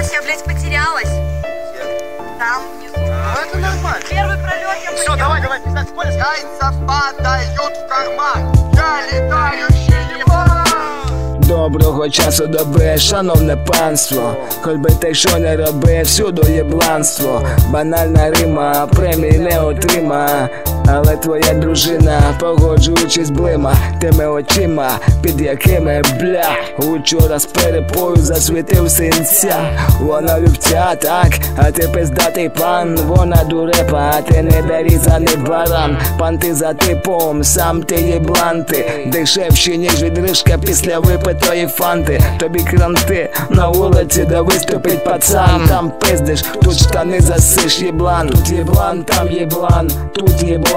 я, блядь, потерялась. Там внизу. Это нормально. Первый пролет я Все, давай, пиздать, сколько яйца падают в карман. Я летающий ебан. Доброго часу доби, шановне панство. Хоч би те, що не роби, всюди єбланство. Банальна рима, премії не отрима. Але твоя дружина, погоджуючись блима тими очима, під якими, бля, учора з перепою засвітив синця. Вона вівця, так, а ти пиздатий пан. Вона дурепа, а ти недорізаний баран. Панти за типом, сам ти єбланти. Дешевші, ніж відрижка після випитої фанти. Тобі кранти на вулиці, де виступить пацан. Там пиздиш, тут штани засиш, єблан. Тут єблан, там єблан, тут єблан.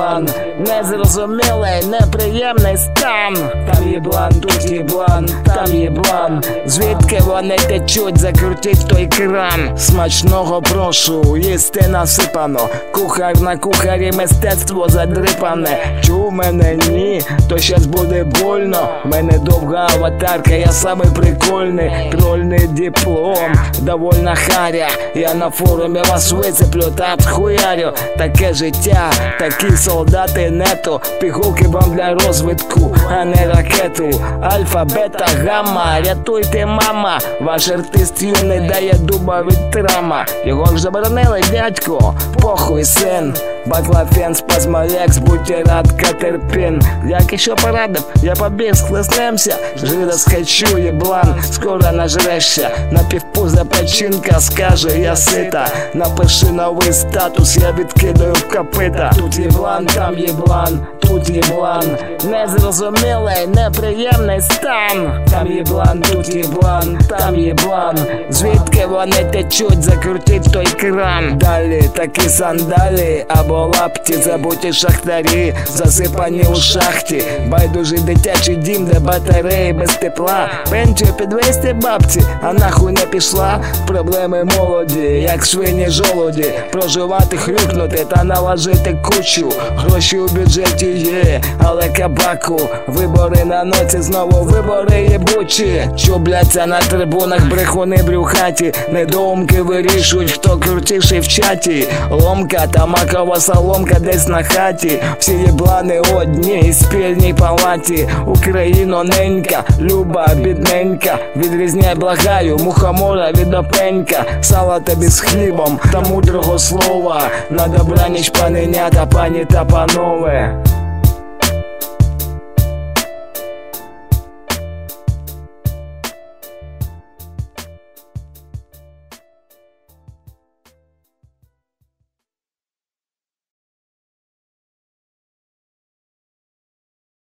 Незрозумілий, неприємний стан. Там єблан, тут єблан, там єблан. Звідки вони течуть, закрутіть той кран. Смачного прошу, їсти насипано. Кухар на кухарі, мистецтво задрипане. Чув мене, ні, то щас буде больно. Мене довга аватарка, я самий прикольний. Трольний диплом, довольна харя. Я на форумі вас вицеплю та обхуярю. Таке життя, такі солдати нето. Пігулки вам для розвитку, а не ракету. Альфа, бета, гамма, рятуйте, мама. Ваш артист юний дає дуба від трама. Його ж заборонили, дядько, похуй, син. Баклафен, спазмолекс, бутерат, катерпін. Як і що порадив, я побіг, схлеснемся. Жида схочу, єблан, скоро нажрешся. На півпуза печінка скаже, я сита. Напиши новий статус, я відкидаю в копита. Тут єблан, там єблан, тут єблан. Незрозумілий, неприємний стан. Там єблан, тут єблан, там єблан. Звідки вони течуть, закрутіть той кран. Далі такі сандалі або лапті, забуті шахтарі, засипані у шахті. Байдужий дитячий дім, де батареї без тепла. Пенсію підвести бабці, а нахуй не пішла. Проблеми молоді, як свині жолуді. Проживати, хрюкнути та наложити кучу. Гроші у бюджеті є, але кабаку. Вибори на ноці, знову вибори єбучі. Чубляться на трибунах брехуни брюхаті. Недоумки вирішують, хто крутіший в чаті. Ломка та макова соломка десь на хаті. Всі єблани одні, спільній палаті. Україно ненька, люба, бідненька. Відрізняй, благаю, мухомора від опенька. Сала тобі з хлібом та мудрого слова. На добраніч, паненята, пані та панове.